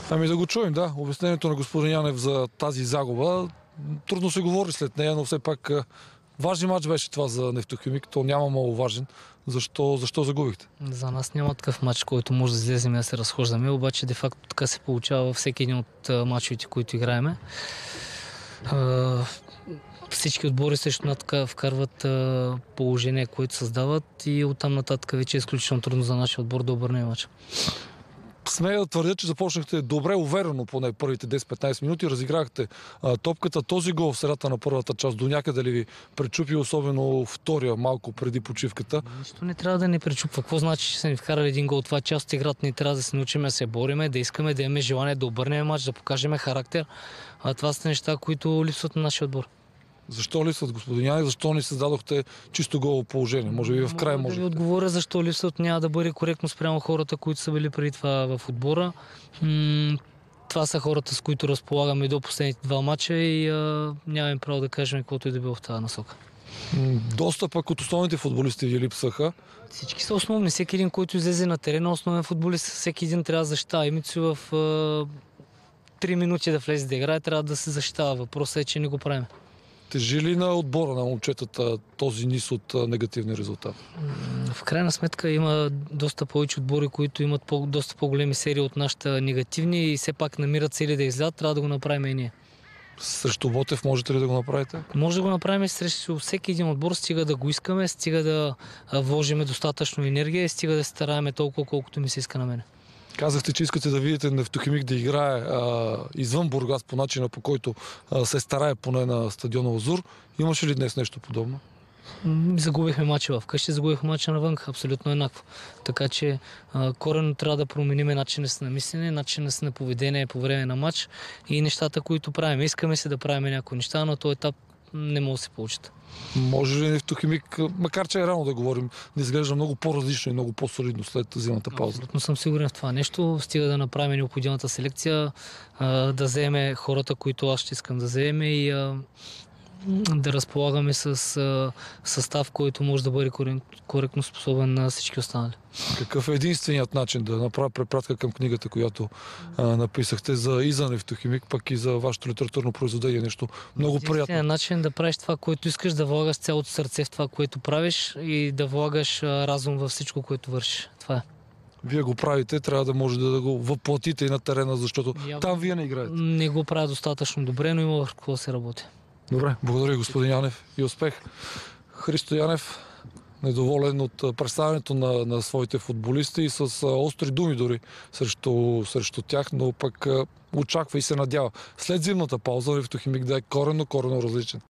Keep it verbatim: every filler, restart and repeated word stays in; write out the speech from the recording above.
Ами да го чуем, да. Обяснението на господин Янев за тази загуба. Трудно се говори след нея, но все пак важен мач беше това за Нефтохимик. То няма много важен. Защо, защо загубихте? За нас няма такъв матч, който може да излезем и да се разхождаме, обаче де факто така се получава във всеки един от мачовете, които играеме. Всички отбори също на така вкарват положение, което създават и оттам нататък вече е изключително трудно за нашия отбор да обърне матча. Смея да твърдя, че започнахте добре, уверено поне първите десет-петнайсет минути, разиграхте а, топката. Този гол в средата на първата част до някъде ли ви пречупи, особено втория, малко преди почивката? Нищо не трябва да ни пречупва. Какво значи, че са ни вкарали един гол? Това част от играта ни трябва да се научим да се бориме, да искаме, да имаме желание да обърнем матч, да покажем характер. А това са неща, които липсват на нашия отбор. Защо липсват, господин Яни? Защо ни създадохте чисто голо положение? Може би в край може. Да ви отговоря защо липсват, няма да бъде коректно спрямо хората, които са били преди това в отбора. М- това са хората, с които разполагаме до последните два мача и а, нямаме право да кажем каквото и да било в тази насока. М- доста пък от основните футболисти ви липсаха. Всички са основни. Всеки един, който излезе на терена, основен футболист, всеки един трябва да защитава. Имицу в а, три минути да влезе да играе, трябва да се защитава. Въпросът е, че не го правим. Тежи ли на отбора на момчетата този низ от негативни резултати? В крайна сметка има доста повече отбори, които имат по- доста по-големи серии от нашата негативни и все пак намират цели да излязат, трябва да го направим и ние. Срещу Ботев можете ли да го направите? Може да го направим срещу всеки един отбор, стига да го искаме, стига да вложиме достатъчно енергия и стига да се стараеме толкова, колкото ми се иска на мене. Казахте, че искате да видите Нефтохимик да играе а, извън Бургас по начина, по който а, се старае поне на стадиона Лазур. Имаше ли днес нещо подобно? Загубихме мача вкъщи, загубихме мача навън, абсолютно еднакво. Така че а, коренно трябва да променим начина си на мислене, начина си на поведение по време на матч и нещата, които правим. Искаме се да правим някои неща, но този етап не може да се получат. Може ли Нефтохимик, макар че е рано да говорим, да изглежда много по-различно и много по-солидно след зимната пауза? Абсолютно съм сигурен в това нещо. Стига да направим необходимата селекция, да вземе хората, които аз ще искам да вземе и да разполагаме с състав, който може да бъде коректно способен на всички останали. Какъв е единственият начин да направя препратка към книгата, която а, написахте за, и за Нефтохимик, пък и за вашето литературно произведение? Нещо много приятно. Единственият начин да правиш това, което искаш, да влагаш цялото сърце в това, което правиш и да влагаш разум във всичко, което вършиш. Това е. Вие го правите, трябва да може да го въплатите и на терена, защото Я... там вие не играете. Не го правя достатъчно добре, но има върху какво да се работи. Добре, благодаря господин Янев и успех. Христо Янев, недоволен от представянето на, на своите футболисти и с а, остри думи дори срещу, срещу тях, но пък а, очаква и се надява след зимната пауза Нефтохимик да е коренно, коренно различен.